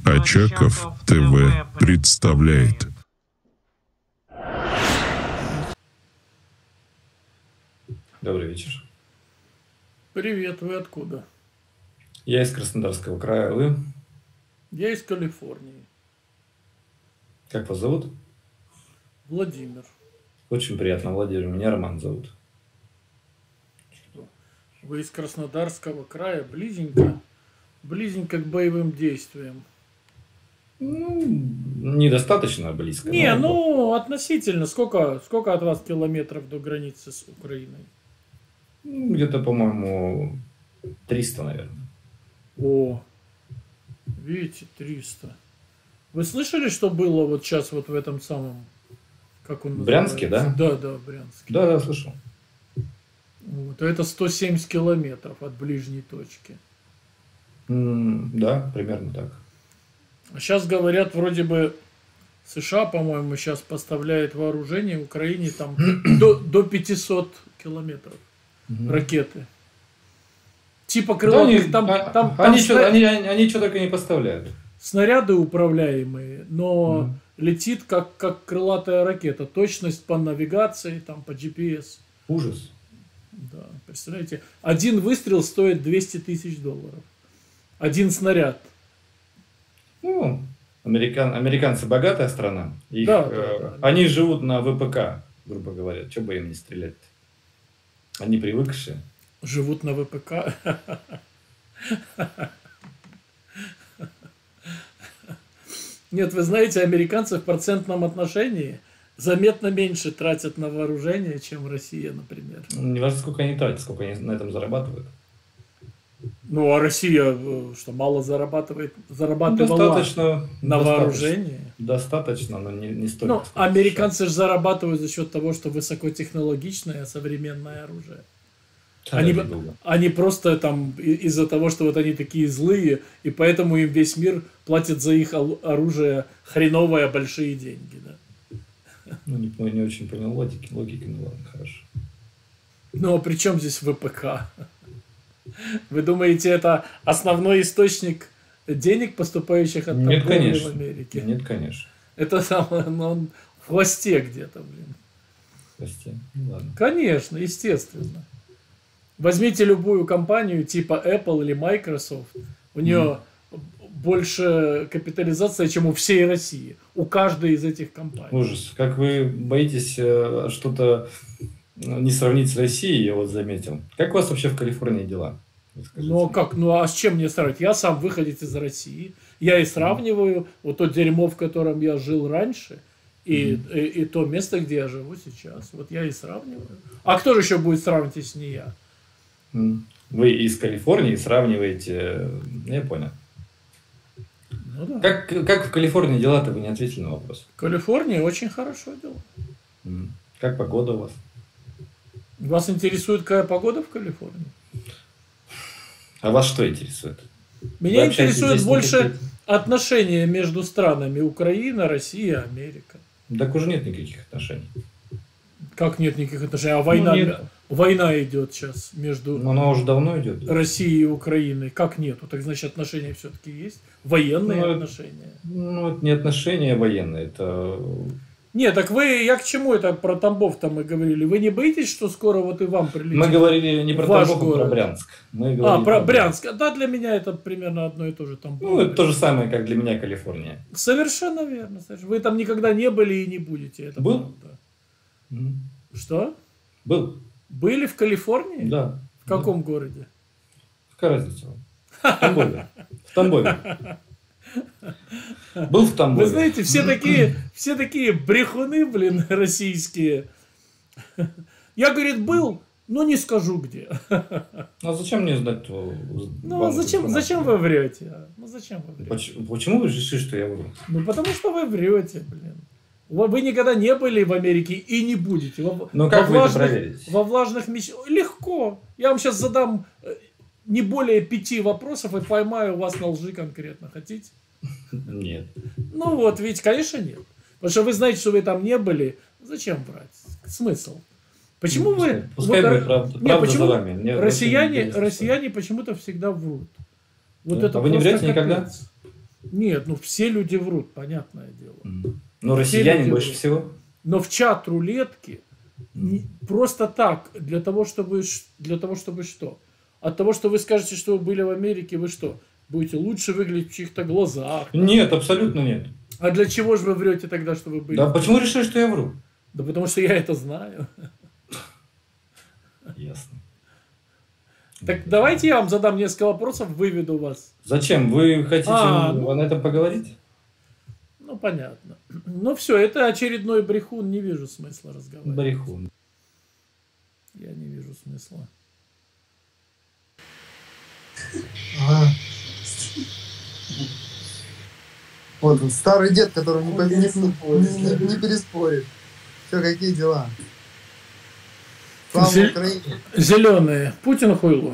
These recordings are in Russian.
Очаков ТВ представляет. Добрый вечер. Привет, вы откуда? Я из Краснодарского края, вы? Я из Калифорнии. Как вас зовут? Владимир. Очень приятно, Владимир. Меня Роман зовут. Что? Вы из Краснодарского края, близенько? Близенько к боевым действиям. Ну, недостаточно близко. Не, но... ну, относительно. Сколько от вас километров до границы с Украиной? Где-то, по-моему, 300, наверное. О, видите, 300. Вы слышали, что было вот сейчас вот в этом самом, как он называется? Брянске, да? Да, Брянске. Да, слышал. Вот, это 170 километров от ближней точки. Да, примерно так. А сейчас говорят, вроде бы США, по-моему, сейчас поставляет вооружение Украине там до 500 километров ракеты. Типа крылатых, да, они что только не поставляют. Снаряды управляемые, но летит как крылатая ракета. Точность по навигации, там, по GPS. Ужас. Да, представляете, один выстрел стоит $200 тысяч. Один снаряд. Ну, американцы богатая страна. Их, да. Они живут на ВПК, грубо говоря. Чего бы им не стрелять-то? Они привыкшие. Живут на ВПК. Нет, вы знаете, американцы в процентном отношении заметно меньше тратят на вооружение, чем Россия, например. Не важно, сколько они тратят, сколько они на этом зарабатывают. Ну, а Россия что, мало зарабатывала на вооружении? Достаточно, но не столько. Ну, американцы же зарабатывают за счет того, что высокотехнологичное современное оружие. Они просто там из-за того, что вот они такие злые, и поэтому им весь мир платит за их оружие хреновые большие деньги, да? Ну, не очень понял логики, ну ладно, хорошо. Ну, а при чем здесь ВПК? Вы думаете, это основной источник денег, поступающих от торговли в Америке? Нет, конечно. Это он в хвосте где-то, блин. В хвосте? Ну, ладно. Конечно, естественно. Возьмите любую компанию типа Apple или Microsoft, у нее больше капитализация, чем у всей России, у каждой из этих компаний. Ужас. Как вы боитесь что-то не сравнить с Россией, я вот заметил. Как у вас вообще в Калифорнии дела? Ну как, а с чем мне сравнивать? Я сам выходец из России, я и сравниваю вот то дерьмо, в котором я жил раньше, и то место, где я живу сейчас. Вот я и сравниваю. А кто же еще будет сравнивать, если не я? Вы из Калифорнии сравниваете... Я понял. Ну, да. Как в Калифорнии дела-то? Вы не ответили на вопрос. В Калифорнии очень хорошо дела. Как погода у вас? Вас интересует, какая погода в Калифорнии? А вас что интересует? Меня интересует больше отношения между странами Украина, Россия, Америка. Так уже нет никаких отношений. Как нет никаких отношений? А война идет сейчас между она уже давно идет. Россией и Украиной. Как нету? Так значит, отношения все-таки есть? Военные отношения? Ну, это не отношения военные, это... Нет, так я к чему это про Тамбов-то мы говорили? Вы не боитесь, что скоро вот и вам прилетит? Мы говорили не про Тамбов, а про Брянск. Про Брянск. Да, для меня это примерно одно и то же. Тамбов. Ну, это то же самое, как для меня Калифорния. Совершенно верно. Вы там никогда не были и не будете. Это был? Правда. Что? Был. Были в Калифорнии? Да. В каком городе? Какая разница? В Тамбове. В Тамбове. Был в Тамбове. Вы знаете, все такие брехуны, блин, российские. Я, говорит, был, но не скажу где. А зачем мне знать? Ну, зачем вы врете? Ну, зачем вы врете? Почему вы решили, что я вру? Ну, потому что вы врете, блин. Вы никогда не были в Америке и не будете. Ну, как вы это проверите? Во влажных мечтах. Легко. Я вам сейчас задам не более 5 вопросов и поймаю вас на лжи конкретно. Хотите? Нет. Ну вот, ведь, конечно, нет. Потому что вы знаете, что вы там не были. Зачем врать? Смысл? Почему вы... Пускай будет правда за вами. Россияне почему-то всегда врут. Вот это вы не врете никогда? Нет, ну все люди врут, понятное дело. Ну, Все россияне люди больше врут. всего. Но в чат рулетки просто так, для того, чтобы что? От того, что вы скажете, что вы были в Америке, вы что? Будете лучше выглядеть в чьих-то глазах? Нет, абсолютно нет. А для чего же вы врете тогда, что вы были? Да почему решили, что я вру? Да потому что я это знаю. Ясно. Так давайте я вам задам несколько вопросов, выведу вас. Зачем? Вы хотите ну. на этом поговорить? Ну, понятно. Ну, все, это очередной брехун, не вижу смысла разговаривать. Брехун. Я не вижу смысла. Вот он, старый дед, который не переспорит. Все, какие дела? Слава Украине. Зеленые. Путин хуйло.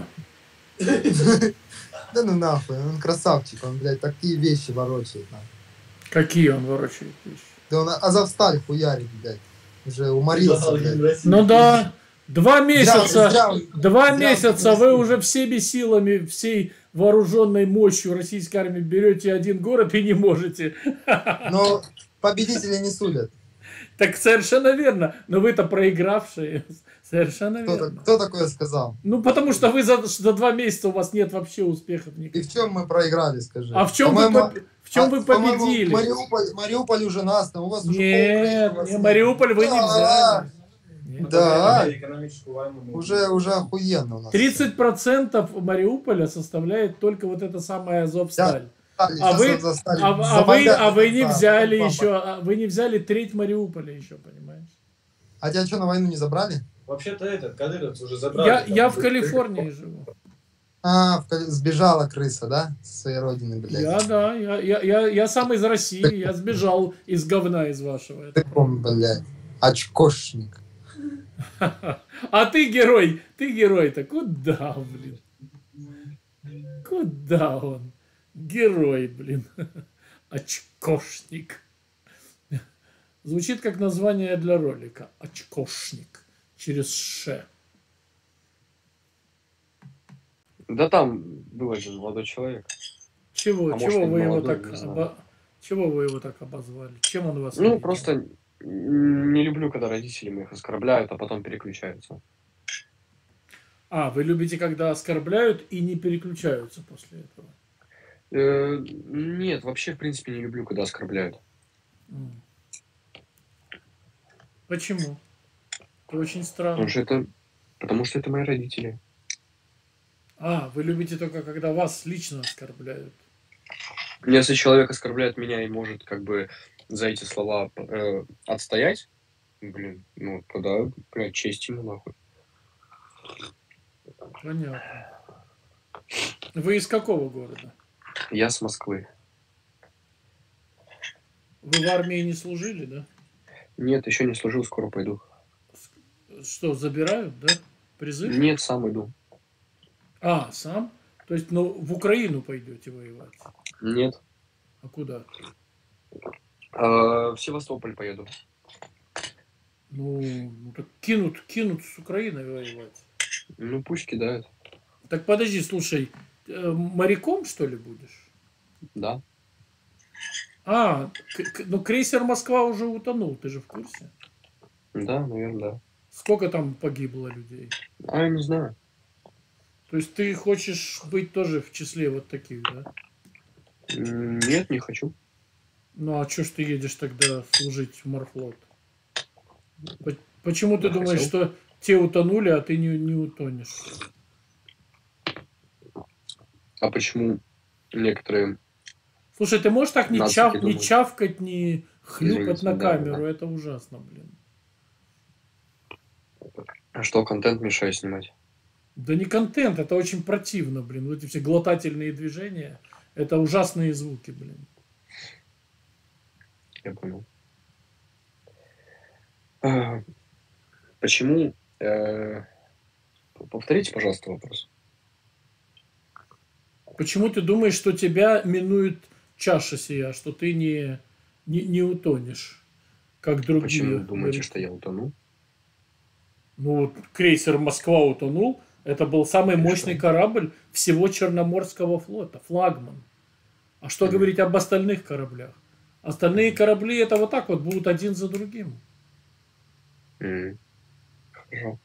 Да ну нахуй, он красавчик, он, блядь, такие вещи ворочает. Нахуй. Какие он ворочает вещи? Да он Азовсталь хуярит, блядь. Уже уморился, блядь. Ну да. 2 месяца, зря месяца вы уже всеми силами, всей вооруженной мощью российской армии берете один город и не можете. Но победители не судят. Так совершенно верно. Но вы-то проигравшие. Совершенно верно. Кто такое сказал? Ну, потому что вы за 2 месяца у вас нет вообще успехов никаких. И в чем мы проиграли, скажи? А в чем вы победили? Мариуполь уже нас, там у вас уже Нет, Мариуполь вы не взяли. Да, уже охуенно у нас. 30% Мариуполя составляет только вот это самое Азовсталь. А вы не взяли еще, вы не взяли треть Мариуполя еще, понимаешь? А тебя что, на войну не забрали? Вообще-то кадыровцы уже забрали. Я в Калифорнии живу. Сбежала крыса, да? Со своей родины, блядь. Я сам из России, я сбежал из говна из вашего. Ты помнишь, блядь, очкошник. А ты герой-то куда, блин? Куда он? Герой, блин. Очкошник. Звучит как название для ролика. Очкошник. Через Ш. Да там был один молодой человек. Чего вы его так обозвали? Чем он вас обидел? Просто не люблю, когда родители моих оскорбляют, а потом переключаются. Вы любите, когда оскорбляют и не переключаются после этого? Нет, вообще, в принципе, не люблю, когда оскорбляют. Почему? Это очень странно. Потому что это мои родители. Вы любите только, когда вас лично оскорбляют. Если человек оскорбляет меня и может как бы за эти слова отстоять, тогда, блядь, честь ему нахуй. Понятно. Вы из какого города? Я с Москвы. Вы в армии не служили, да? Нет, еще не служил, скоро пойду. Что, забирают, да? Призыв? Нет, сам иду. Сам? То есть, в Украину пойдете воевать? Нет. А куда? В Севастополь поеду. Так кинут с Украиной воевать. Пусть кидают. Так подожди, слушай, моряком, что ли, будешь? Да. Крейсер «Москва» уже утонул, ты же в курсе? Да, наверное, да. Сколько там погибло людей? Я не знаю. То есть ты хочешь быть тоже в числе вот таких, да? Нет, не хочу. А что ж ты едешь тогда служить в морфлот? Почему ты думаешь, что те утонули, а ты не утонешь? А почему некоторые... Слушай, ты можешь так не чавкать, не хлюпать на камеру? Да. Это ужасно, блин. А что, контент мешает снимать? Да не контент, это очень противно, блин. Вот эти все глотательные движения, это ужасные звуки, блин. Я понял. Почему... Повторите, пожалуйста, вопрос. Почему ты думаешь, что тебя минует чаша сия, что ты не утонешь, как другие? Почему вы думаете, что я утону? Крейсер «Москва» утонул. Это был самый мощный корабль всего Черноморского флота, флагман. А что говорить об остальных кораблях? Остальные корабли это вот так вот будут один за другим. Хорошо.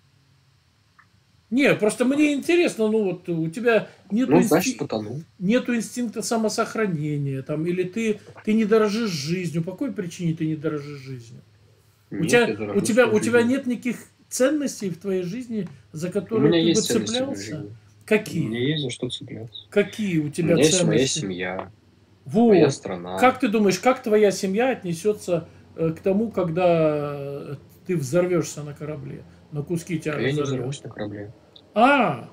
Не, просто мне интересно, ну вот у тебя нету, Ну, значит, потонул. нету инстинкта самосохранения, там, или ты не дорожишь жизнью. По какой причине ты не дорожишь жизнью? Нет, у я тебя, дорожу у тебя, своей у тебя жизнью. нет никаких ценностей в твоей жизни, за У которые меня ты бы есть ценности в моей цеплялся? жизни. У меня Какие? есть за что цепляться. Какие у У тебя меня есть моя ценности? семья, Вот. моя страна. Как ты думаешь, как твоя семья отнесется к тому, когда ты взорвешься на корабле? На куски тебя Я не разорвет? взорвусь на корабле. А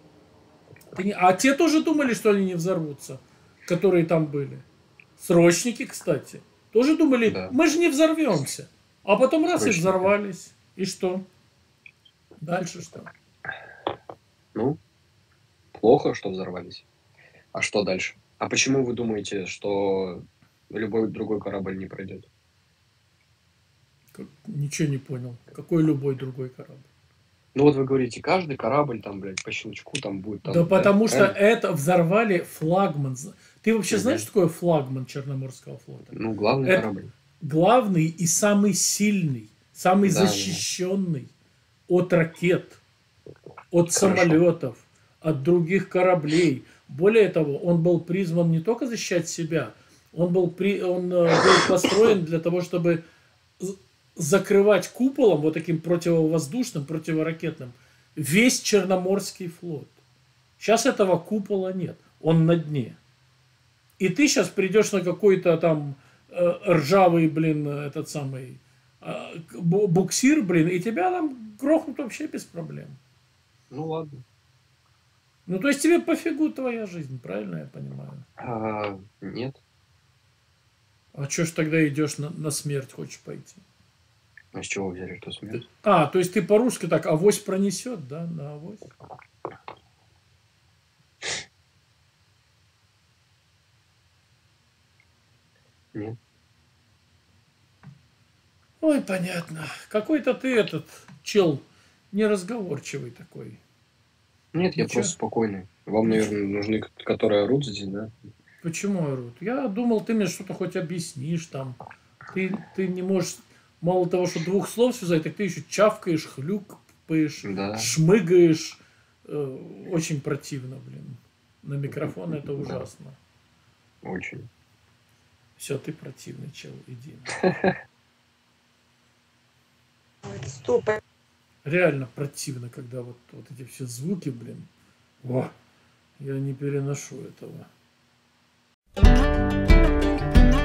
те тоже думали, что они не взорвутся, которые там были. Срочники, кстати, тоже думали, Да. мы же не взорвемся. А потом раз и Срочники. взорвались. И что? Дальше что? Ну, плохо, что взорвались. А что дальше? А почему вы думаете, что любой другой корабль не пройдет? Ничего не понял. Какой любой другой корабль? Ну вот вы говорите, каждый корабль там, блядь, по щелчку там будет. Там, Да потому что правильно? это взорвали флагман. Ты вообще Мгм. знаешь, что такое флагман Черноморского флота? Ну, главный Это корабль. главный и самый сильный, самый Да, да. защищенный от ракет, от Хорошо. самолетов, от других кораблей. Более того, он был призван не только защищать себя, он был построен для того, чтобы закрывать куполом, вот таким противовоздушным, противоракетным, весь Черноморский флот. Сейчас этого купола нет, он на дне. И ты сейчас придешь на какой-то там ржавый, блин, этот самый буксир, блин, и тебя там грохнут вообще без проблем. Ну ладно. Ну, то есть тебе пофигу твоя жизнь, правильно я понимаю? Нет. А что ж тогда идешь на смерть, хочешь пойти? А с чего вы взяли, что смерть? То есть ты по-русски так, авось пронесет, да, на авось? Нет. Ой, понятно. Какой-то ты этот чел неразговорчивый такой. Нет, я Ничего. просто спокойный. Вам, наверное, нужны, которые орут здесь, да? Почему орут? Я думал, ты мне что-то хоть объяснишь там. Ты не можешь, мало того, что двух слов связать, так ты еще чавкаешь, хлюпаешь, Да. шмыгаешь. Очень противно, блин. На микрофон это ужасно. Очень. Все, ты противный чел, иди. Стоп. Реально противно, когда вот эти все звуки, блин. О, я не переношу этого.